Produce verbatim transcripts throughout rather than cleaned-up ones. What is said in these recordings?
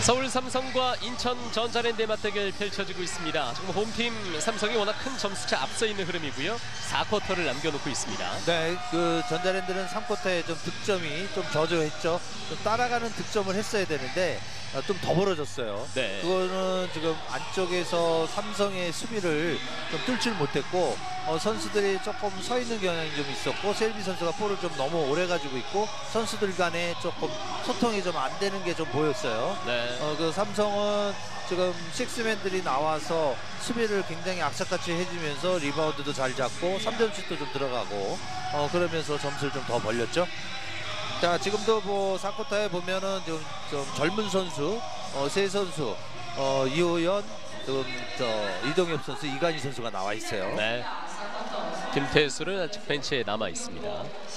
서울 삼성과 인천 전자랜드의 맞대결 펼쳐지고 있습니다. 지금 홈팀 삼성이 워낙 큰 점수차 앞서 있는 흐름이고요. 사 쿼터를 남겨놓고 있습니다. 네, 그 전자랜드는 삼 쿼터에 좀 득점이 좀 저조했죠. 좀 따라가는 득점을 했어야 되는데 좀 더 벌어졌어요. 네. 그거는 지금 안쪽에서 삼성의 수비를 좀 뚫질 못했고 어, 선수들이 조금 서 있는 경향이 좀 있었고 셀비 선수가 볼을 좀 너무 오래 가지고 있고 선수들 간에 조금 소통이 좀 안 되는 게 좀 보였어요. 네. 어, 그 삼성은 지금 식스맨들이 나와서 수비를 굉장히 악착같이 해주면서 리바운드도 잘 잡고 삼 점슛도 좀 들어가고 어, 그러면서 점수를 좀 더 벌렸죠. 자, 지금도 뭐 사 쿼터에 보면은 좀, 좀 젊은 선수, 어, 세 선수, 어, 이호연, 좀, 저, 이동엽 선수, 이관희 선수가 나와 있어요. 네. 김태수는 아직 벤치에 남아 있습니다.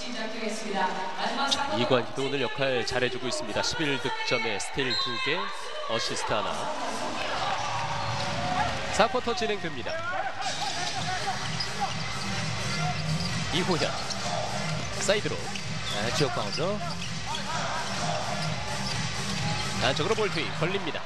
자, 이관희도 오늘 역할 잘해주고 있습니다. 십일 득점에 스틸 두 개, 어시스트 하나. 사 쿼터 진행됩니다. 이호연 사이드로 네, 지역 방어죠. 안쪽으로 볼 투입 걸립니다.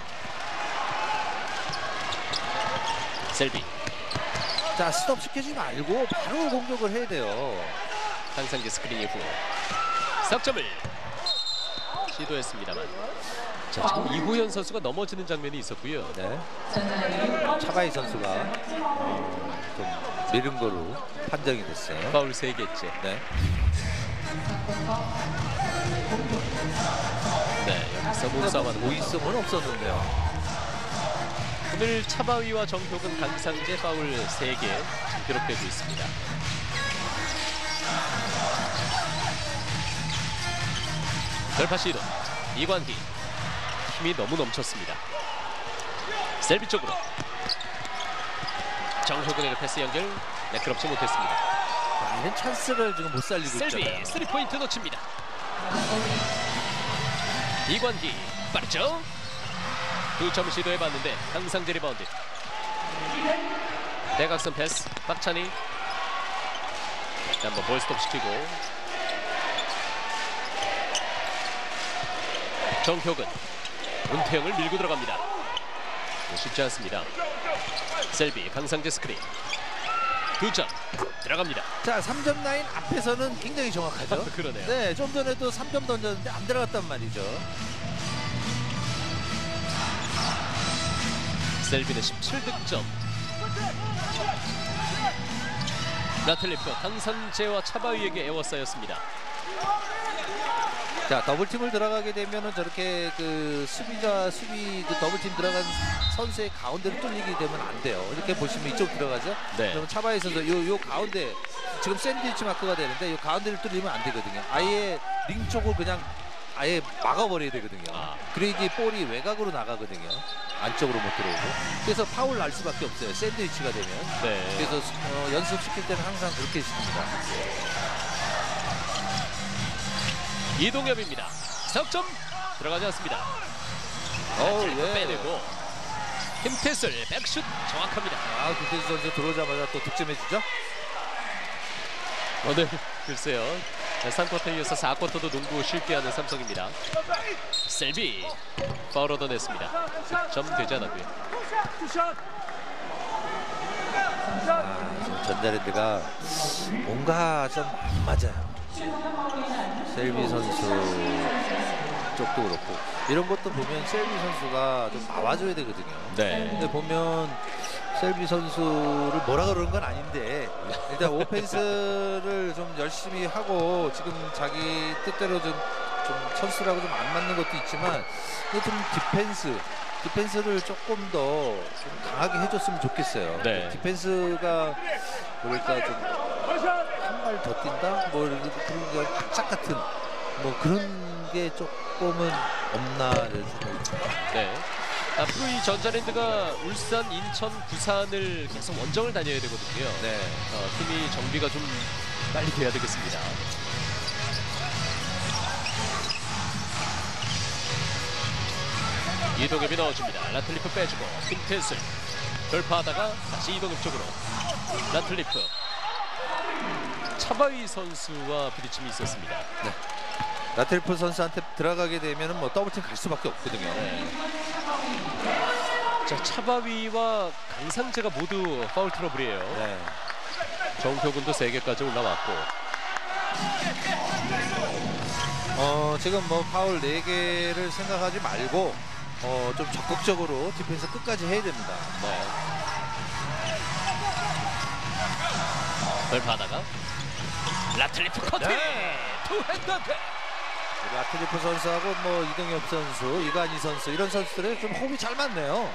셀비. 자, 스톱 시키지 말고 바로 공격을 해야 돼요. 항상기 스크린 이후 석점을 시도했습니다만, 자, 지금 이호연 선수가 넘어지는 장면이 있었고요. 네. 차바이 선수가 어, 좀 미른 거로 판정이 됐어요. 파울 세 개째. 네. 네, 여기서 몸싸움하는 모이스은 없었는데요. 오늘 차바위와 정효근, 강상재 파울 세 개 기록되고 있습니다. 돌파 시도 이관희, 힘이 너무 넘쳤습니다. 셀비 쪽으로 정효근에게 패스 연결 매끄럽지 못했습니다. 아, 이런 찬스를 지금 못 살리고 셀비 있잖아요. 쓰리 포인트 놓칩니다. 이관희 빠르죠? 두 점 시도해봤는데 강상재 리바운드. 대각선 패스 박찬희. 한번 볼 스톱 시키고 정효근, 문태영을 밀고 들어갑니다. 쉽지 않습니다. 셀비, 강상재 스크린. 두 점 들어갑니다. 자, 삼 점 라인 앞에서는 굉장히 정확하죠. 그러네요. 네, 좀 전에도 삼 점 던졌는데 안 들어갔단 말이죠. 셀비는 십칠 득점. 라틀리프, 강상재와 차바위에게 에워싸였습니다. 자, 더블팀을 들어가게 되면은 저렇게 그 수비자 수비 그 더블팀 들어간 선수의 가운데를 뚫리게 되면 안 돼요. 이렇게 보시면 이쪽 들어가죠. 네. 그럼 차바이 선수 요, 요 가운데 지금 샌드위치 마크가 되는데 요 가운데를 뚫리면 안 되거든요. 아예 링 쪽을 그냥 아예 막아버려야 되거든요. 아. 그래야지 볼이 외곽으로 나가거든요. 안쪽으로 못 들어오고. 그래서 파울 날 수밖에 없어요. 샌드위치가 되면. 네. 그래서 어, 연습시킬 때는 항상 그렇게 시킵니다. 이동엽입니다. 석점 들어가지 않습니다. 어, 예. 빼내고 김태술 백슛 정확합니다. 아, 김태수 선수 들어오자마자 또 득점해주죠. 오늘 글쎄요, 삼 쿼터에 이어서 사 쿼터도 농구 쉽게 하는 삼성입니다. 셀비 파울 얻어냈습니다. 득점 되지 않았고요. 아, 지금 전자랜드가 뭔가 좀 안 맞아요. 셀비 선수 쪽도 그렇고 이런 것도 보면 셀비 선수가 좀 나와줘야 되거든요. 네. 근데 보면 셀비 선수를 뭐라 그러는 건 아닌데 일단 오펜스를 좀 열심히 하고 지금 자기 뜻대로 좀, 좀 선수라고 좀 안 맞는 것도 있지만 좀 디펜스 디펜스를 조금 더 좀 강하게 해줬으면 좋겠어요. 네. 디펜스가 뭐랄까 좀 한 발 더 뛴다? 뭐 그런 게 바짝 같은 뭐 그런 게 조금은 없나 이런 생각이 듭니다. 네. 앞으로 이 전자랜드가 울산, 인천, 부산을 계속 원정을 다녀야 되거든요. 네. 어, 팀이 정비가 좀 빨리 돼야 되겠습니다. 이동엽이 넣어줍니다. 라틀리프 빼주고 김태술 돌파하다가 다시 이동엽 쪽으로 라틀리프. 차바위 선수와 부딪힘이 있었습니다. 네. 라틀프 선수한테 들어가게 되면은 뭐 더블팀 갈 수밖에 없거든요. 네. 자, 차바위와 강상재가 모두 파울 트러블이에요. 네. 정효근도 세 개까지 올라왔고. 어, 지금 뭐 파울 네 개를 생각하지 말고 어, 좀 적극적으로 디펜스 끝까지 해야 됩니다. 네. 그걸 받아가 라틀리프 커팅! 네. 투핸드! 라틀리프 선수하고 뭐 이동엽 선수, 이관희 선수 이런 선수들의 좀 호흡이 잘 맞네요.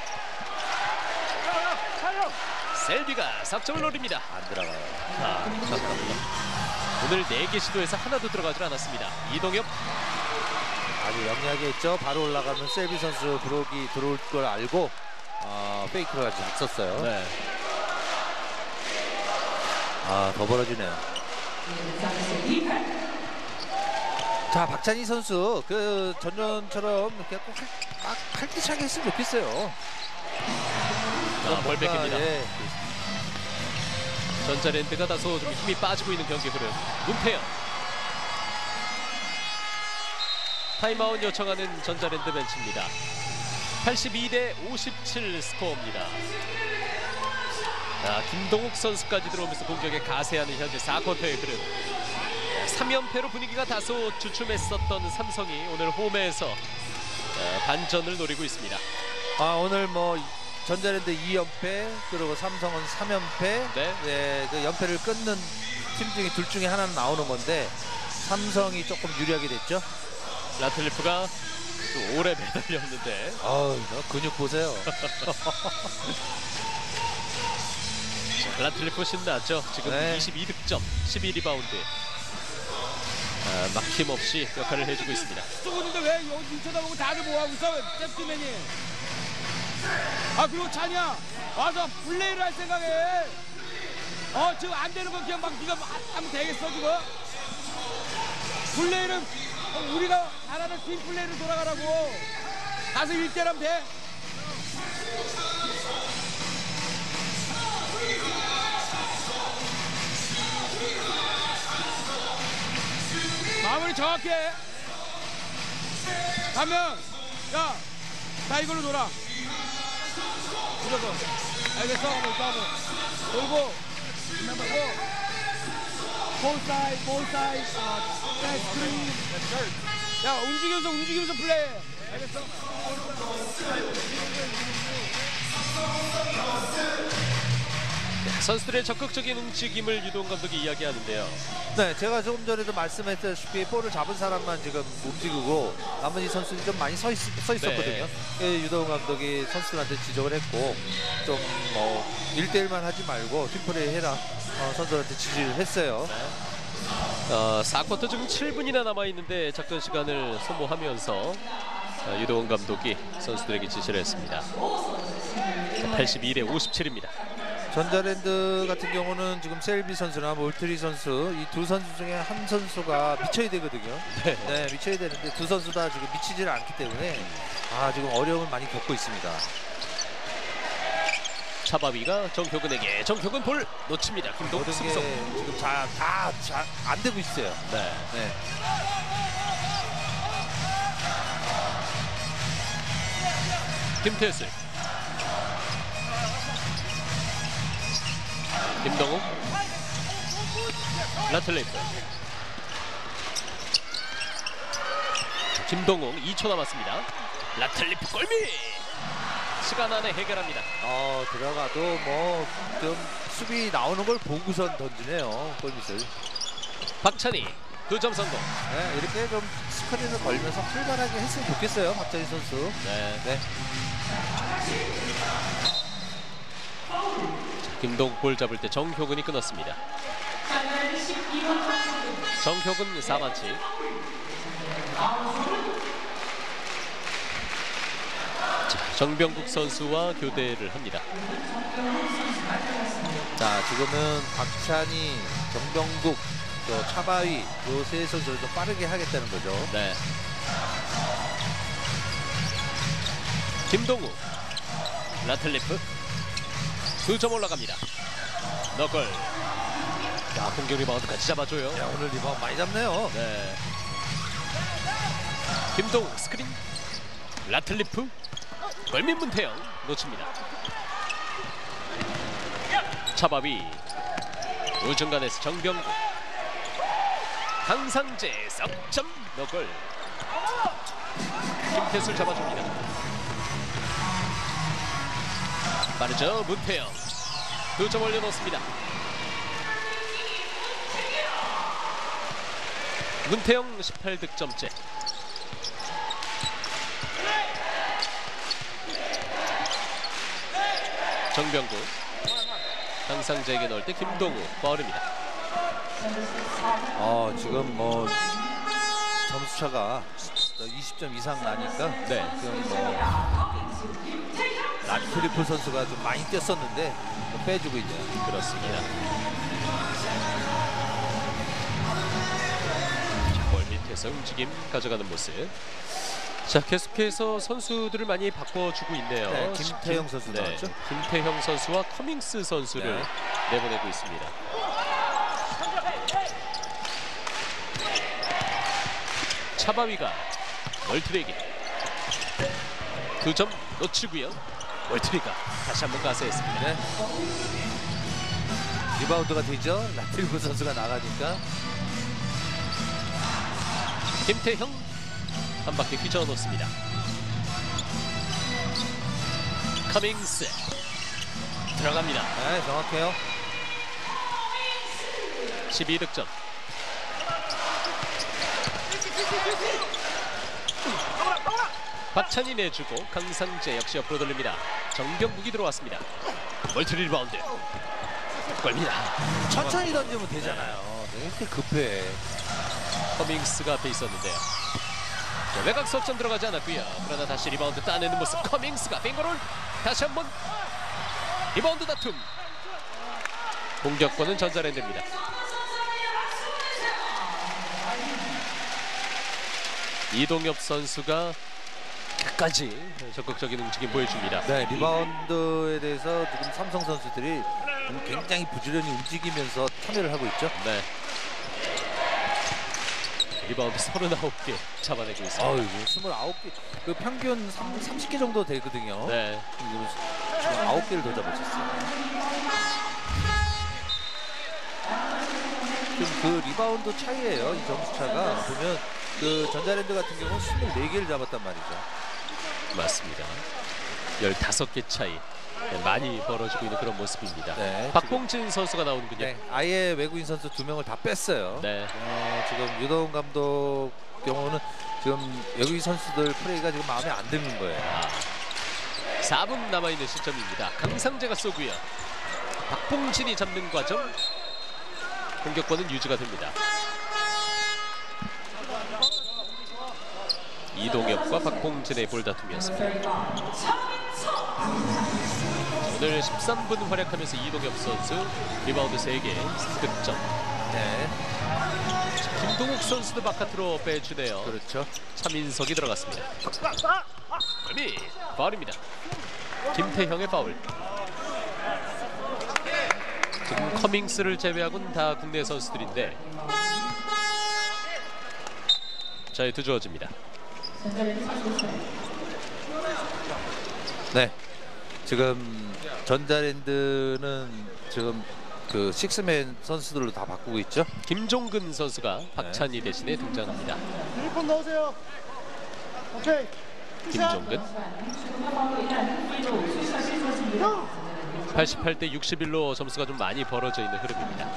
셀비가 석점을 노립니다. 안 들어가요. 아, 감사합니다. 오늘 네 개 시도에서 하나도 들어가질 않았습니다. 이동엽. 아주 영리하게 했죠. 바로 올라가면 셀비 선수 브록이 들어올 걸 알고 어, 페이크를 아주 잘 썼어요. 네. 아, 더 벌어지네요. 자, 박찬희 선수 그 전년처럼 이렇게 꼭 막 활기차게 했으면 좋겠어요. 자, 볼 뺏깁니다. 예. 전자랜드가 다소 좀 힘이 빠지고 있는 경기 흐름. 문태영. 타임아웃 요청하는 전자랜드 벤치입니다. 팔십이 대 오십칠 스코어입니다. 자, 김동욱 선수까지 들어오면서 공격에 가세하는 현재 사 쿼터의 흐름. 삼 연패로 분위기가 다소 주춤했었던 삼성이 오늘 홈에서 반전을 노리고 있습니다. 아, 오늘 뭐 전자랜드 이 연패 그리고 삼성은 삼 연패. 네. 네, 그 연패를 끊는 팀 중에 둘 중에 하나는 나오는 건데 삼성이 조금 유리하게 됐죠. 라틀리프가 또 오래 매달렸는데. 아우, 근육 보세요. 라틀리프 신났죠. 지금 네. 이십이 득점, 십이 리바운드. 아, 막힘없이 역할을 해주고 있습니다. 쏘고 있는데 왜 여기 쳐다보고 다들 뭐하고 있어? 잽스맨이. 아, 그리고 찬이야 와서 플레이를 할 생각해. 어, 지금 안 되는 거 그냥 막 네가 하면 되겠어 지금? 플레이는 우리가 잘하는 팀 플레이를 돌아가라고. 가서 일 대 일 하면 돼. 마무리 정확히 해. 가면 야, 나 이걸로 놀아. 무조건. 알겠어? 한번 또 한번 돌고 그리고 볼사이 볼사이 백스크린. 야, 움직이면서 움직이면서 플레이해. 알겠어? 선수들의 적극적인 움직임을 유동 감독이 이야기하는데요. 네, 제가 조금 전에도 말씀했다시피 볼을 잡은 사람만 지금 움직이고 나머지 선수들이 좀 많이 서, 있, 서 있었거든요. 네. 유동 감독이 선수들한테 지적을 했고 좀 뭐 일 대 일만 하지 말고 팀플레이 해라 어, 선수들한테 지지를 했어요. 네. 어, 사 쿼터 지금 칠 분이나 남아있는데 작전 시간을 소모하면서 어, 유동 감독이 선수들에게 지시를 했습니다. 팔십이 대 오십칠입니다. 전자랜드 같은 경우는 지금 셀비 선수나 몰트리 선수 이 두 선수 중에 한 선수가 미쳐야 되거든요. 네. 네, 미쳐야 되는데 두 선수 다 지금 미치질 않기 때문에 아, 지금 어려움을 많이 겪고 있습니다. 차바위가 정효근에게, 정효근 볼 놓칩니다. 김동욱 모든 게 승성. 지금 다 안 되고 있어요. 네. 네. 김태슬. 김동욱. 라틀레이프. 김동욱 이 초 남았습니다. 라틀리프 골밑. 시간 안에 해결합니다. 어, 들어가도 뭐 좀 수비 나오는 걸 보고선 던지네요. 골밑을. 박찬희 두 점 성공. 네, 이렇게 좀 스크린을 걸면서 활발하게 했으면 좋겠어요. 박찬희 선수. 네. 네. 김동욱 볼 잡을 때 정효근이 끊었습니다. 정효근 사 반치. 자, 정병국 선수와 교대를 합니다. 자, 지금은 박찬희, 정병국, 또 차바위 요 세 선수를 좀 빠르게 하겠다는 거죠. 네. 김동욱, 라틀리프 두 점 올라갑니다. 너걸. 자, 공격 리바운드 같이 잡아줘요. 야, 오늘 리바운드 많이 잡네요. 네. 김동욱 스크린. 라틀리프. 골밑 문태영 놓칩니다. 차바위. 우중간에서 정병구. 강상재 석점 너골. 김태술 잡아줍니다. 빠르죠 문태영. 두 점 올려놓습니다. 문태영 십팔 득점째. 정병구. 강상재에게 넣을 때 김동우 파울입니다. 어, 지금 뭐 점수 차가 이십 점 이상 나니까 네. 지금 뭐 라트리프 선수가 좀 많이 뛰었었는데 좀 빼주고 있네요. 그렇습니다. 자, 골 밑에서 움직임 가져가는 모습. 자, 계속해서 선수들을 많이 바꿔주고 있네요. 네, 김태형 선수 네, 나왔죠? 김태형 선수와 커밍스 선수를 네. 내보내고 있습니다. 차바위가 멀티레기. 두 점 놓치고요. 멀티리가 다시 한번 가세했습니다. 네. 리바운드가 되죠. 라트리프 선수가 나가니까. 김태형 한 바퀴 휘저어 놓습니다. 커밍스 들어갑니다. 네, 정확해요. 십이 득점. 박찬이 내주고 강상재 역시 옆으로 돌립니다. 정병국이 들어왔습니다. 멀티 리바운드. 골입니다. 천천히 던지면 되잖아요. 네, 이렇게 급해. 커밍스가 앞에 있었는데요. 자, 외곽 석점 들어가지 않았고요. 그러나 다시 리바운드 따내는 모습. 커밍스가 빙거롤. 다시 한번 리바운드 다툼. 공격권은 전자랜드입니다. 이동엽 선수가 끝까지 적극적인 움직임 보여줍니다. 네, 리바운드에 대해서 지금 삼성 선수들이 굉장히 부지런히 움직이면서 참여를 하고 있죠. 네. 리바운드 서른아홉 개 잡아내고 있습니다. 어이구, 스물아홉 개. 그 평균 삼십 개 정도 되거든요. 네. 지금 지금 아홉 개를 더 잡으셨어요. 지금 그 리바운드 차이예요. 이 점수 차가 보면 그 전자랜드 같은 경우는 스물네 개를 잡았단 말이죠. 맞습니다. 열다섯 개 차이. 네, 많이 벌어지고 있는 그런 모습입니다. 네, 박봉진 선수가 나오는군요. 네, 아예 외국인 선수 두 명을 다 뺐어요. 네. 어, 지금 유도훈 감독 경우는 지금 외국인 선수들 플레이가 지금 마음에 안 드는 거예요. 아, 사 분 남아있는 시점입니다. 강상재가 쏘고요. 박봉진이 잡는 과정. 공격권은 유지가 됩니다. 이동엽과 박봉진의 볼다툼이었습니다. 오늘 십삼 분 활약하면서 이동엽 선수 리바운드 세 개, 득점. 네, 김동욱 선수도 바깥으로 빼주네요. 그렇죠. 차민석이 들어갔습니다. 골밑 파울입니다. 김태형의 파울. 지금 커밍스를 제외하고는 다 국내 선수들인데 자유투 주어집니다. 네, 지금 전자랜드는 지금 그 식스맨 선수들로 다 바꾸고 있죠. 김종근 선수가 박찬희 대신에 등장합니다. 일 분 넣으세요. 오케이. 김종근 팔십팔 대 육십일로 점수가 좀 많이 벌어져 있는 흐름입니다.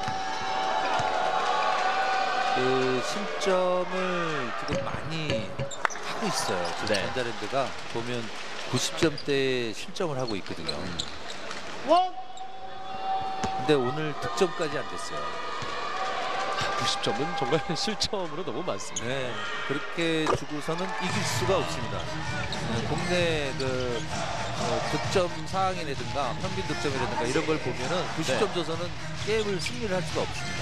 그 실점을 지금 많이 하고 있어요. 지금 네. 전자랜드가 보면 구십 점대 실점을 하고 있거든요. 원. 근데 오늘 득점까지 안 됐어요. 구십 점은 정말 실점으로 너무 많습니다. 네, 그렇게 주고서는 이길 수가 없습니다. 네, 국내 그 어, 득점 사항이라든가 평균 득점이라든가 이런 걸 보면은 구십 점 줘서는 게임을 승리를 할 수가 없습니다.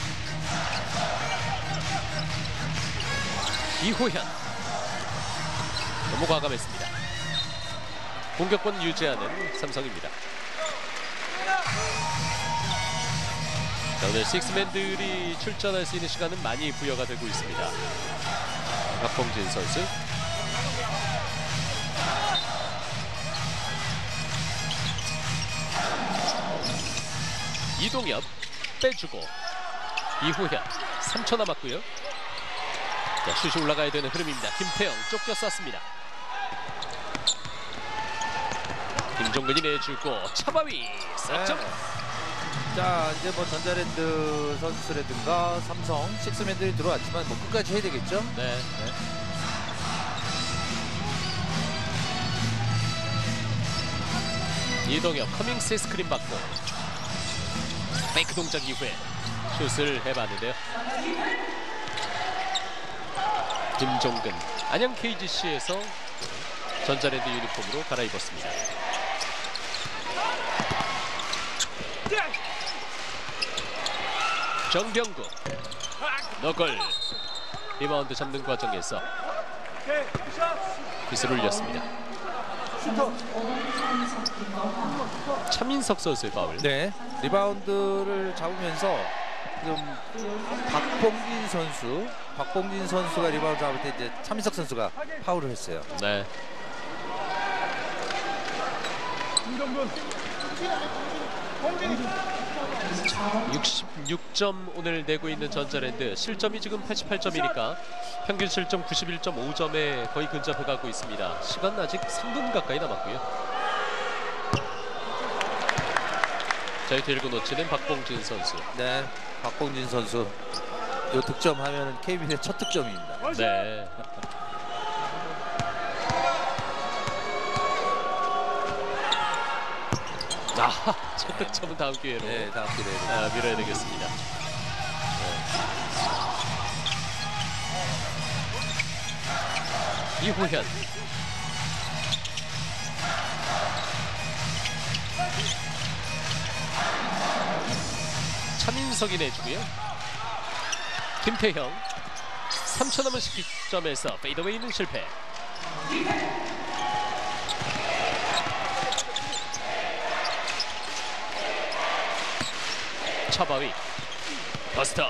이호현 너무 과감했습니다. 공격권 유지하는 삼성입니다. 자, 오늘 식스맨들이 출전할 수 있는 시간은 많이 부여가 되고 있습니다. 박봉진 선수. 이동엽 빼주고 이호현 삼 초 남았고요. 자, 슛이 올라가야 되는 흐름입니다. 김태형 쫓겨 쐈습니다. 김종근이 내주고 차바위 석점. 네. 자, 이제 뭐 전자랜드 선수라든가 삼성 식스맨들이 들어왔지만 뭐 끝까지 해야 되겠죠. 네. 네. 이동엽 커밍스 스크린 받고 페이크 동작 이후에 슛을 해봤는데요. 김종근 안양 케이지씨에서 전자랜드 유니폼으로 갈아입었습니다. 정병구 너걸 리바운드 잡는 과정에서 빗을 올렸습니다. 차민석 선수의 파울. 네, 리바운드를 잡으면서 지금 박봉진 선수, 박봉진 선수가 리바운드 잡을 때 이제 차민석 선수가 파울을 했어요. 네. 육십육 점 오늘 내고 있는 전자랜드. 실점이 지금 팔십팔 점이니까 평균 실점 구십일 점 오 점에 거의 근접해 가고 있습니다. 시간 아직 삼 분 가까이 남았고요. 자, 들고 놓치는 박봉진 선수. 네, 박봉진 선수 이 득점하면 케이비의 첫 득점입니다. 네. 아, 첫 득점은 다음 기회로. 네, 다음 기회로 아, 밀어야 되겠습니다. 네. 이호현. 차민석이 내주고요. 김태형 삼 초 남은 시점에서 페이더웨이는 실패. 차바위 버스터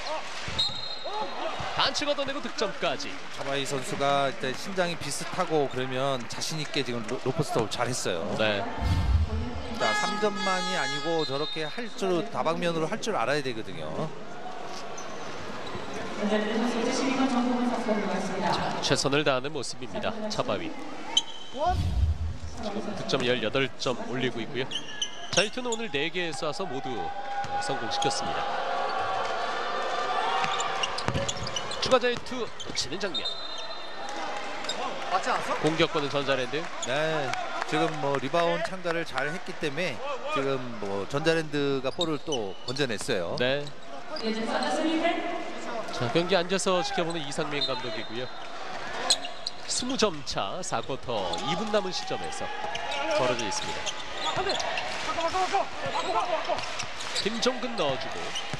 반칙 얻어내고 득점까지. 차바이 선수가 일단 신장이 비슷하고 그러면 자신 있게 지금 로, 로퍼스톱을 잘했어요. 네. 자, 삼 점만이 아니고 저렇게 할 줄 다방면으로 할 줄 알아야 되거든요. 자, 최선을 다하는 모습입니다. 차바위. 지금 득점 열여덟 점 올리고 있고요. 자유투는 오늘 네 개 쏴서 모두 성공시켰습니다. 추가 자유투 놓치는 장면. 맞지 않았어? 공격권은 전자랜드. 네, 지금 뭐 리바운드 참가를 잘 했기 때문에 지금 뭐 전자랜드가 볼을 또 건져냈어요. 네. 자, 경기 앉아서 지켜보는 이상민 감독이고요. 이십 점 차 사 쿼터 이 분 남은 시점에서 벌어져 있습니다. 김종근 넣어주고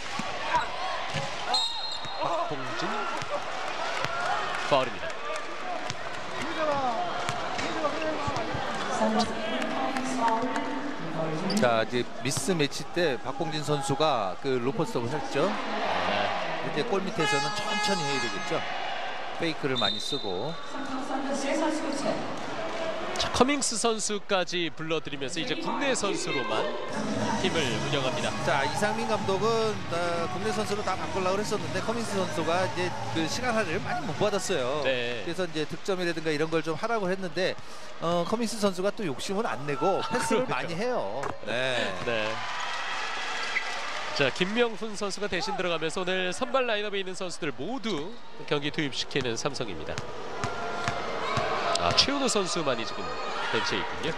박봉진 파울입니다. 자, 이제 미스 매치 때 박봉진 선수가 그 로퍼스톱을 했죠. 네. 이제 골 밑에서는 천천히 해야 되겠죠. 페이크를 많이 쓰고. 자, 커밍스 선수까지 불러드리면서 이제 국내 선수로만 팀을 운영합니다. 자, 이상민 감독은 어, 국내 선수로 다 바꾸려고 했었는데 커밍스 선수가 이제 그 시간 할애를 많이 못 받았어요. 네. 그래서 이제 득점이라든가 이런 걸 좀 하라고 했는데 어, 커밍스 선수가 또 욕심을 안 내고 패스를 많이 해요. 네. 네. 자, 김명훈 선수가 대신 들어가면서 오늘 선발 라인업에 있는 선수들 모두 경기 투입시키는 삼성입니다. 아, 최은우 선수만이 지금 벤치에 있군요.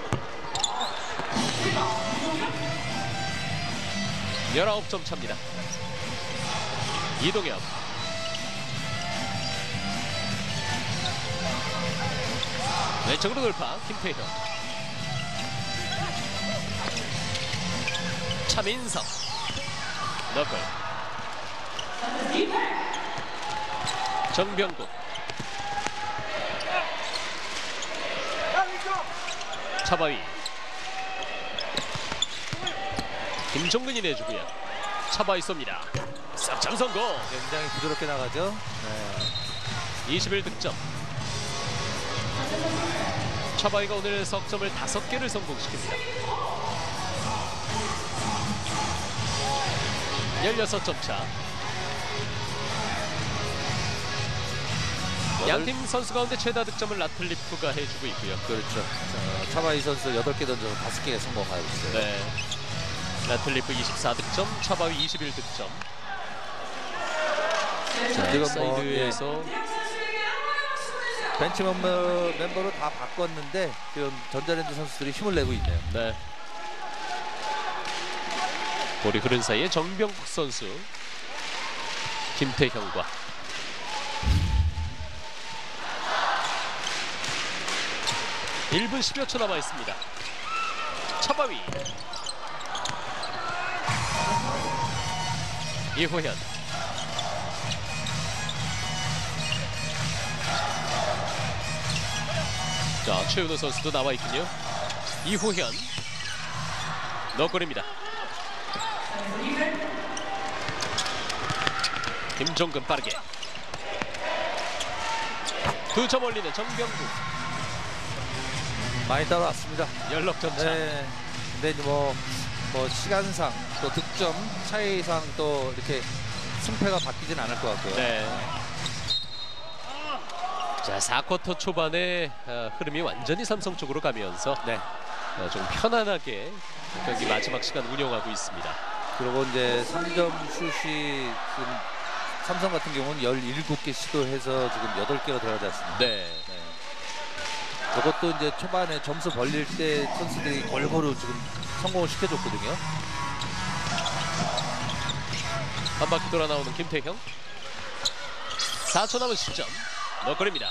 열아홉 점 차입니다. 이동엽. 왼쪽으로 돌파 김태형. 차민석. 너클. 정병국. 차바위. 김종근이 내주고요. 차바위 쏩니다. 싹장 성공. 굉장히 부드럽게 나가죠. 네. 이십일 득점. 차바이가 오늘 석점을 다섯 개를 성공시킵니다. 열여섯 점 차. 양팀 선수 가운데 최다 득점을 라틀리프가 해주고 있고요. 그렇죠. 자, 차바이 선수 여덟 개 던져서 다섯 개 성공하고 있어요. 네. 라틀리프 이십사 득점, 차바이 이십일 득점. 자, 지금 뭐, 사이드에서 벤치 멤버, 멤버로 다 바꿨는데 지금 전자랜드 선수들이 힘을 내고 있네요. 네. 볼이 흐른 사이에 정병국 선수, 김태형과 일 분 십여 초 남아 있습니다. 차바위, 이호현, 자 최은호 선수도 나와 있군요. 이호현 너골입니다. 김종근 빠르게 두 점 올리는 정병국. 많이 따라왔습니다. 열넉 점 차. 네. 근데 뭐, 뭐 시간상 또 득점 차이상 또 이렇게 승패가 바뀌진 않을 것 같고요. 네. 자 사 쿼터 초반에 어, 흐름이 완전히 삼성 쪽으로 가면서 네. 어, 좀 편안하게 경기 마지막 시간 운영하고 있습니다. 그리고 이제 삼 점 슛이 지금 삼성 같은 경우는 열일곱 개 시도해서 지금 여덟 개가 들어가지 않습니까? 네. 네. 그것도 이제 초반에 점수 벌릴 때 선수들이 골고루 지금 성공을 시켜줬거든요. 한 바퀴 돌아 나오는 김태형. 사 초 남은 시점. 너거리입니다.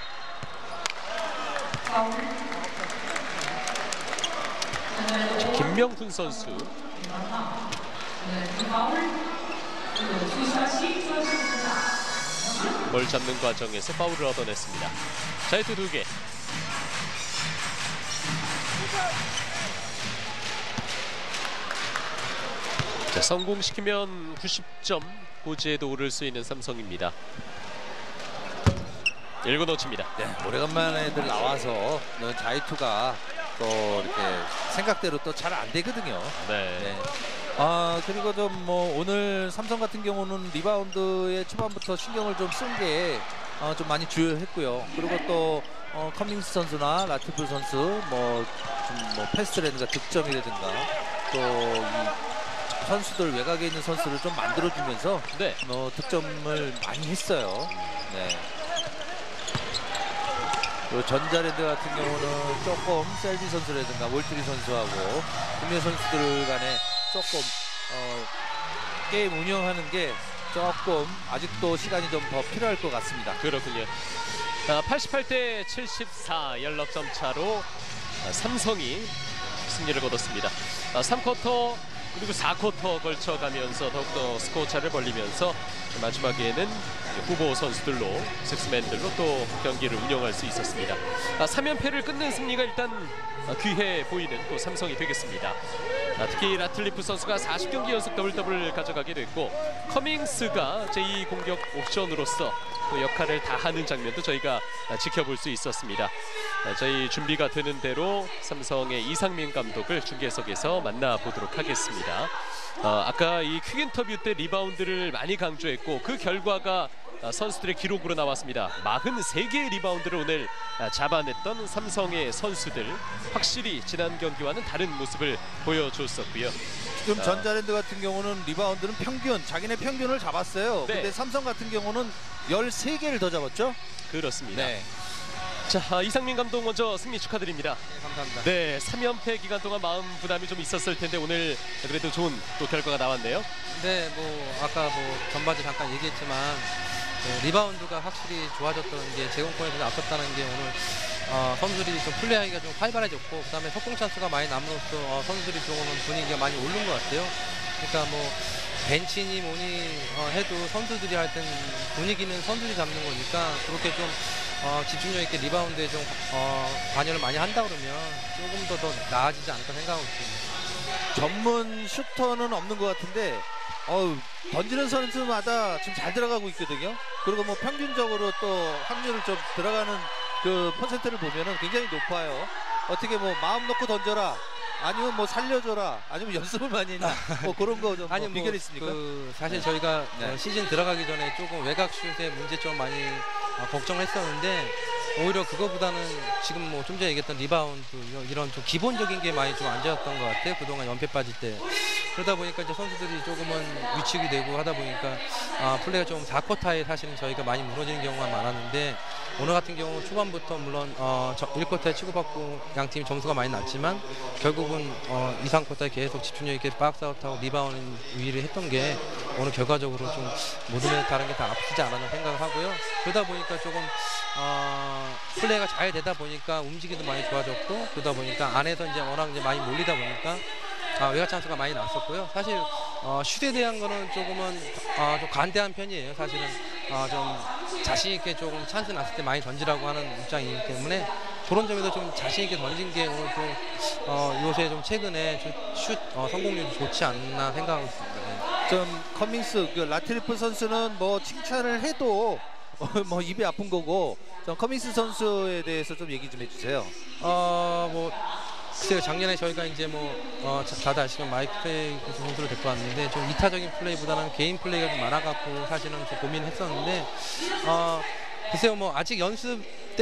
김명훈 선수. 볼 잡는 과정에서 파울을 얻어냈습니다. 자유투 두 개. 자, 성공시키면 구십 점 호지에도 오를 수 있는 삼성입니다. 일 구 놓칩니다. 네, 오래간만에들 나와서 자유투가 또 이렇게 생각대로 또 잘 안 되거든요. 네. 네. 아 그리고 좀 뭐 오늘 삼성 같은 경우는 리바운드에 초반부터 신경을 좀 쓴 게 어, 좀 많이 주요했고요. 그리고 또 어, 커밍스 선수나 라티프 선수 뭐 좀 뭐 패스라든가 득점이라든가 또 이 선수들 외곽에 있는 선수를 좀 만들어주면서 네. 뭐 득점을 많이 했어요. 네. 그리고 전자랜드 같은 경우는 조금 셀비 선수라든가 월트리 선수하고 국내 선수들 간에 조금 어, 게임 운영하는 게 조금 아직도 시간이 좀 더 필요할 것 같습니다. 그렇군요. 아, 팔십팔 대 칠십사 열넉 점 차로 아, 삼성이 승리를 거뒀습니다. 아, 삼 쿼터 그리고 사 쿼터 걸쳐가면서 더욱더 스코어 차를 벌리면서 마지막에는 후보 선수들로 식스맨들로 또 경기를 운영할 수 있었습니다. 아, 삼 연패를 끝낸 승리가 일단 귀해 보이는 또 삼성이 되겠습니다. 아, 특히 라틀리프 선수가 사십 경기 연속 더블 더블을 가져가게 됐고 커밍스가 제이 공격 옵션으로서 또 역할을 다하는 장면도 저희가 지켜볼 수 있었습니다. 아, 저희 준비가 되는 대로 삼성의 이상민 감독을 중계석에서 만나보도록 하겠습니다. 어, 아까 이 퀵 인터뷰 때 리바운드를 많이 강조했고 그 결과가 선수들의 기록으로 나왔습니다. 사십삼 개의 리바운드를 오늘 잡아냈던 삼성의 선수들, 확실히 지난 경기와는 다른 모습을 보여줬었고요. 지금 전자랜드 같은 경우는 리바운드는 평균, 자기네 평균을 잡았어요. 네. 근데 삼성 같은 경우는 열세 개를 더 잡았죠? 그렇습니다. 네. 자, 이상민 감독 먼저 승리 축하드립니다. 네, 감사합니다. 네, 삼 연패 기간 동안 마음 부담이 좀 있었을 텐데 오늘 그래도 좋은 또 결과가 나왔네요. 네, 뭐 아까 뭐 전반에 잠깐 얘기했지만 네, 리바운드가 확실히 좋아졌던 게 제공권에서 앞섰다는 게 오늘 어, 선수들이 좀 플레이하기가 좀 활발해졌고 그다음에 속공 찬스가 많이 남으로써 어, 선수들이 좀 분위기가 많이 오른 것 같아요. 그러니까 뭐 벤치니 뭐니 어, 해도 선수들이 할 땐 분위기는 선수들이 잡는 거니까 그렇게 좀 어, 집중력 있게 리바운드에 좀 어, 관여를 많이 한다 그러면 조금 더 더 나아지지 않을까 생각하고 있습니다. 전문 슈터는 없는 것 같은데 어우, 던지는 선수마다 지금 잘 들어가고 있거든요. 그리고 뭐 평균적으로 또 확률을 좀 들어가는 그 퍼센트를 보면은 굉장히 높아요. 어떻게 뭐 마음 놓고 던져라, 아니면 뭐 살려줘라, 아니면 연습을 많이 했나, 뭐 그런 거 좀 아니 뭐 뭐 비결 있습니까? 그 사실 네. 저희가 네. 어, 시즌 들어가기 전에 조금 외곽 슛에 문제점 많이 어, 걱정을 했었는데 오히려 그거보다는 지금 뭐 좀 전에 얘기했던 리바운드 이런, 이런 좀 기본적인 게 많이 좀 안 좋았던 것 같아요. 그동안 연패 빠질 때. 그러다 보니까 이제 선수들이 조금은 위축이 되고 하다 보니까 아, 플레이가 좀 사 쿼터에 사실은 저희가 많이 무너지는 경우가 많았는데 오늘 같은 경우 초반부터 물론 어, 일 쿼터에 치고받고 양 팀이 점수가 많이 났지만 결국은 어, 이, 삼 쿼터에 계속 집중력 있게 박스아웃하고 리바운드 위를 했던 게 오늘 결과적으로 좀 모든 게 다른 게 다 아프지 않았나 생각을 하고요. 그러다 보니까 조금 어, 플레이가 잘 되다 보니까 움직이도 많이 좋아졌고 그러다 보니까 안에서 이제 워낙 이제 많이 몰리다 보니까 아, 외곽 찬스가 많이 났었고요. 사실 어, 슛에 대한 거는 조금은 어, 좀 관대한 편이에요. 사실은 어, 좀 자신 있게 조금 찬스 났을 때 많이 던지라고 하는 입장이기 때문에 그런 점에서 좀 자신 있게 던진 게 오늘 또 어, 요새 좀 최근에 슛 어, 성공률이 좋지 않나 생각하고 있습니다. 네. 좀 커밍스 그 라트리프 선수는 뭐 칭찬을 해도 어, 뭐 입이 아픈 거고, 좀 커밍스 선수에 대해서 좀 얘기 좀 해주세요. 어, 뭐 글쎄요, 작년에 저희가 이제 뭐 어, 다들 아시면 마이크 플레이 선수를 데리고 왔는데 좀 이타적인 플레이보다는 개인 플레이가 좀 많아갖고 사실은 좀 고민했었는데 어, 글쎄요, 뭐 아직 연습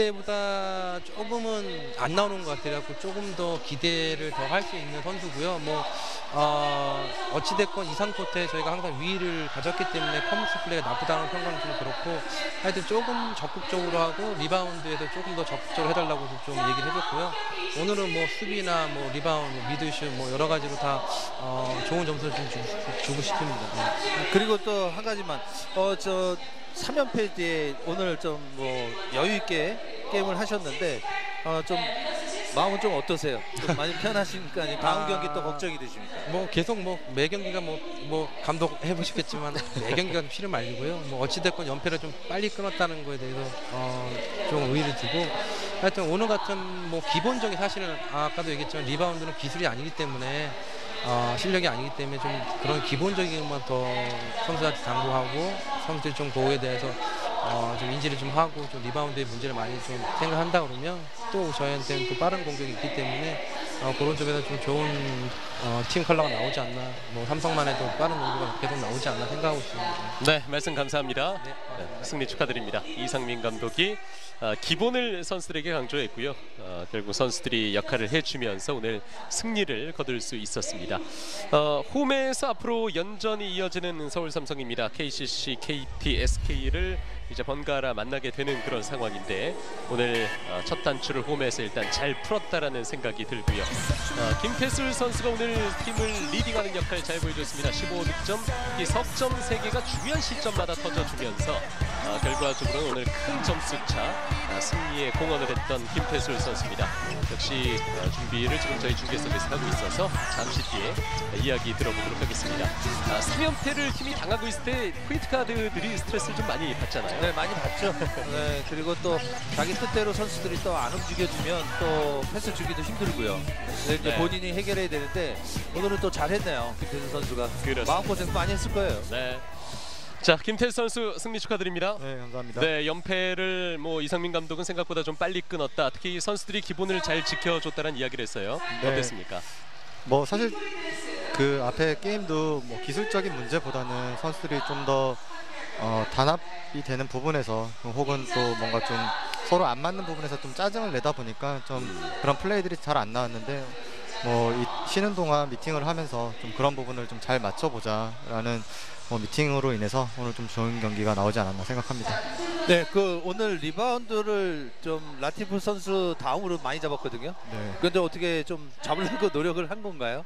때보다 조금은 안 나오는 것 같아요. 그래서 조금 더 기대를 더 할 수 있는 선수고요. 뭐 어, 어찌됐건 이, 삼 쿼터에 저희가 항상 위를 가졌기 때문에 커밍스 플레이가 나쁘다는 평가는 좀 그렇고 하여튼 조금 적극적으로 하고 리바운드에서 조금 더 적극적으로 해달라고 좀 얘기를 해줬고요. 오늘은 뭐 수비나 뭐 리바운드, 미드슛 뭐 여러 가지로 다 어, 좋은 점수를 좀 주고, 주고 싶습니다. 네. 그리고 또 한 가지만, 어, 저 삼 연패 뒤에 오늘 좀 뭐 여유 있게 게임을 하셨는데 어, 좀 마음은 좀 어떠세요? 좀 많이 편하십니까? 아니면 다음 아... 경기 또 걱정이 되십니까? 뭐 계속 뭐 매 경기가 뭐 뭐 감독 해보시겠지만 매 경기가 피를 말리고요. 뭐 어찌됐건 연패를 좀 빨리 끊었다는 거에 대해서 어, 좀 의의를 두고 하여튼 오늘 같은 뭐 기본적인 사실은 아까도 얘기했지만 리바운드는 기술이 아니기 때문에 어, 실력이 아니기 때문에 좀 그런 기본적인 것만 더 선수한테 당부하고 선수들이 좀 그거에 대해서 어, 좀 인지를 좀 하고 좀 리바운드의 문제를 많이 좀 생각한다 그러면 또 저희한테는 또 빠른 공격이 있기 때문에 어, 그런 점에서 좀 좋은 어, 팀 컬러가 나오지 않나, 뭐 삼성만 해도 빠른 농구가 계속 나오지 않나 생각하고 있습니다. 네, 말씀 감사합니다. 네, 네, 승리 축하드립니다. 이상민 감독이 어, 기본을 선수들에게 강조했고요. 어, 결국 선수들이 역할을 해주면서 오늘 승리를 거둘 수 있었습니다. 어, 홈에서 앞으로 연전이 이어지는 서울 삼성입니다. 케이씨씨, 케이티, 에스케이를 이제 번갈아 만나게 되는 그런 상황인데 오늘 어, 첫 단추를 홈에서 일단 잘 풀었다라는 생각이 들고요. 어, 김태술 선수가 오늘 팀을 리딩하는 역할 잘 보여줬습니다. 십오 득점, 이 석점 세 개가 중요한 시점마다 터져주면서 어, 결과적으로 오늘 큰 점수차 아, 승리에 공헌을 했던 김태술 선수입니다. 역시 어, 준비를 지금 저희 중계석에서 하고 있어서 잠시 뒤에 이야기 들어보도록 하겠습니다. 아, 삼 연패를 팀이 당하고 있을 때 포인트 가드들이 스트레스를 좀 많이 받잖아요. 네, 많이 봤죠. 네, 그리고 또 자기 뜻대로 선수들이 또 안 움직여주면 또 패스 주기도 힘들고요. 네, 이제 네. 본인이 해결해야 되는데 오늘은 또 잘했네요. 김태준 선수가. 그렇습니다. 마음고생 많이 했을 거예요. 네. 자, 김태수 선수 승리 축하드립니다. 네, 감사합니다. 네, 연패를 뭐 이상민 감독은 생각보다 좀 빨리 끊었다. 특히 선수들이 기본을 잘 지켜줬다는 이야기를 했어요. 네. 어땠습니까? 뭐 사실 그 앞에 게임도 뭐 기술적인 문제보다는 선수들이 좀 더 어, 단합이 되는 부분에서 혹은 또 뭔가 좀 서로 안 맞는 부분에서 좀 짜증을 내다 보니까 좀 그런 플레이들이 잘 안 나왔는데 뭐 이 쉬는 동안 미팅을 하면서 좀 그런 부분을 좀 잘 맞춰보자라는 뭐 미팅으로 인해서 오늘 좀 좋은 경기가 나오지 않았나 생각합니다. 네, 그 오늘 리바운드를 좀 라티프 선수 다음으로 많이 잡았거든요. 네. 그런데 어떻게 좀 잡으려고 노력을 한 건가요?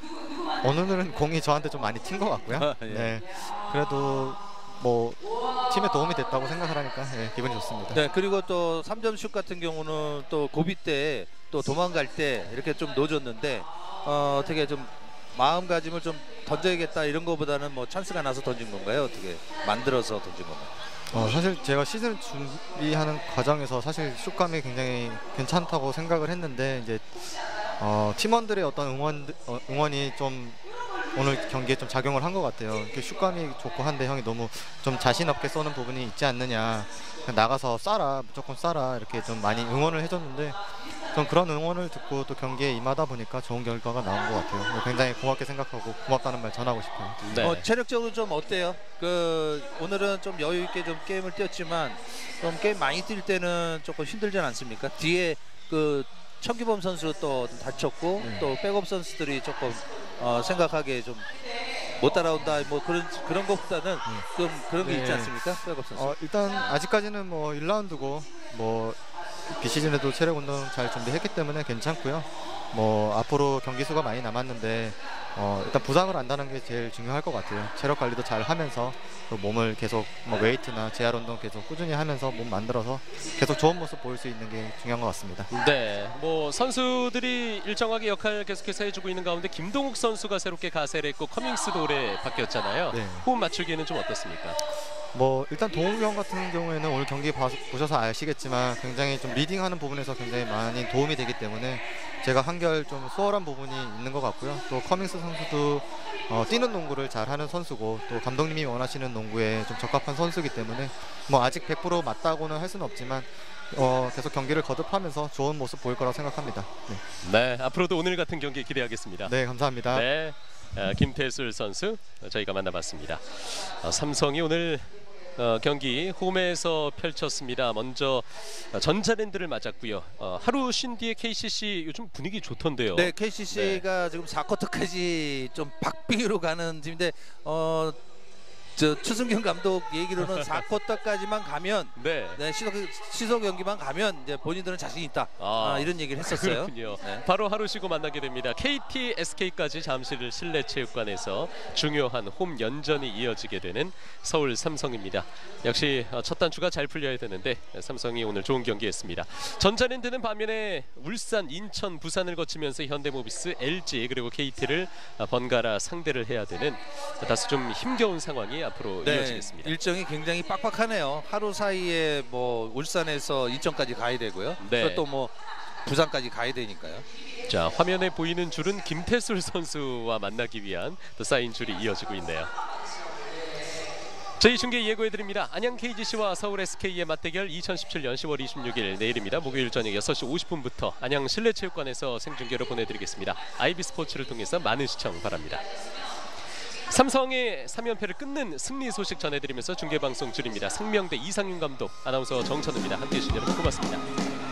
오늘은 공이 저한테 좀 많이 튄 것 같고요. 아, 예. 네, 그래도 뭐 팀에 도움이 됐다고 생각을 하니까 예, 기분이 좋습니다. 네, 그리고 또 삼 점 슛 같은 경우는 또 고비 때 또 도망갈 때 이렇게 좀 놓아줬는데 어, 어떻게 좀 마음가짐을 좀 던져야겠다 이런 거보다는 뭐 찬스가 나서 던진 건가요? 어떻게 만들어서 던진 건가요? 어, 사실 제가 시즌 준비하는 과정에서 사실 슛감이 굉장히 괜찮다고 생각을 했는데 이제 어, 팀원들의 어떤 응원 어, 응원이 좀 오늘 경기에 좀 작용을 한 것 같아요. 이렇게 슛감이 좋고 한데 형이 너무 좀 자신 없게 쏘는 부분이 있지 않느냐. 그냥 나가서 쏴라, 무조건 쏴라 이렇게 좀 많이 응원을 해줬는데 전 그런 응원을 듣고 또 경기에 임하다 보니까 좋은 결과가 나온 것 같아요. 굉장히 고맙게 생각하고 고맙다는 말 전하고 싶어요. 네. 어, 체력적으로 좀 어때요? 그 오늘은 좀 여유 있게 좀 게임을 뛰었지만 좀 게임 많이 뛸 때는 조금 힘들지 않습니까? 뒤에 그 천기범 선수 또 다쳤고 네. 또 백업 선수들이 조금 어, 생각하기에 좀 못 따라온다 뭐 그런 그런 것보다는 좀 그런 게 네. 있지 않습니까? 백업 선수. 어, 일단 아직까지는 뭐 일 라운드고 뭐 비시즌에도 체력 운동 잘 준비했기 때문에 괜찮고요. 뭐 앞으로 경기 수가 많이 남았는데 어, 일단 부상을 안 나는 게 제일 중요할 것 같아요. 체력 관리도 잘 하면서 또 몸을 계속 뭐 웨이트나 재활 운동 계속 꾸준히 하면서 몸 만들어서 계속 좋은 모습 보일 수 있는 게 중요한 것 같습니다. 네, 뭐 선수들이 일정하게 역할 계속해서 해주고 있는 가운데 김동욱 선수가 새롭게 가세를 했고 커밍스도 올해 바뀌었잖아요. 네. 호흡 맞추기에는 좀 어떻습니까? 뭐 일단 동욱이 형 같은 경우에는 오늘 경기 봐, 보셔서 아시겠지만 굉장히 좀 리딩하는 부분에서 굉장히 많이 도움이 되기 때문에 제가 한결 좀 수월한 부분이 있는 것 같고요. 또 커밍스 선수도 어, 뛰는 농구를 잘하는 선수고 또 감독님이 원하시는 농구에 좀 적합한 선수이기 때문에 뭐 아직 백 퍼센트 맞다고는 할 수는 없지만 어, 계속 경기를 거듭하면서 좋은 모습 보일 거라고 생각합니다. 네, 네, 앞으로도 오늘 같은 경기 기대하겠습니다. 네 감사합니다. 네, 어, 김태술 선수 저희가 만나봤습니다. 어, 삼성이 오늘 어, 경기 홈에서 펼쳤습니다. 먼저 어, 전자랜드를 맞았고요. 어, 하루 쉰 뒤에 케이씨씨 요즘 분위기 좋던데요. 네, 케이씨씨가 지금 사 쿼터까지 좀 박빙으로 가는 팀인데 어, 저 추승균 감독 얘기로는 사 쿼터까지만 가면 네. 네, 시속 시속 경기만 가면 이제 본인들은 자신 있다. 아, 아, 이런 얘기를 했었어요. 그렇군요. 네. 바로 하루 쉬고 만나게 됩니다. 케이티, 에스케이까지 잠실 실내체육관에서 중요한 홈 연전이 이어지게 되는 서울 삼성입니다. 역시 첫 단추가 잘 풀려야 되는데 삼성이 오늘 좋은 경기했습니다. 전자랜드는 반면에 울산, 인천, 부산을 거치면서 현대모비스, 엘지 그리고 케이티를 번갈아 상대를 해야 되는 다소 좀 힘겨운 상황이 앞으로 네, 이어지겠습니다. 일정이 굉장히 빡빡하네요. 하루 사이에 뭐 울산에서 인천까지 가야 되고요. 네. 또 뭐 부산까지 가야 되니까요. 자, 화면에 보이는 줄은 김태술 선수와 만나기 위한 또 쌓인 줄이 이어지고 있네요. 저희 중계 예고해드립니다. 안양 케이지씨와 서울 에스케이의 맞대결 이천십칠 년 시월 이십육일 내일입니다. 목요일 저녁 여섯 시 오십 분부터 안양 실내체육관에서 생중계로 보내드리겠습니다. 아이비스포츠를 통해서 많은 시청 바랍니다. 삼성의 삼 연패를 끊는 승리 소식 전해드리면서 중계방송 줄입니다. 상명대 이상윤 감독, 아나운서 정찬우입니다. 함께해 주신 여러분 고맙습니다.